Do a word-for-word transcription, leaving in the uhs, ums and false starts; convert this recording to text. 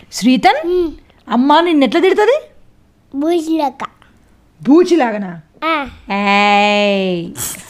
శ్రీతన్ అమ్మ నిన్ను ఎట్లా తిడుతుంది? బూచిలాక బూచిలాగనా? ఆ ఏయ్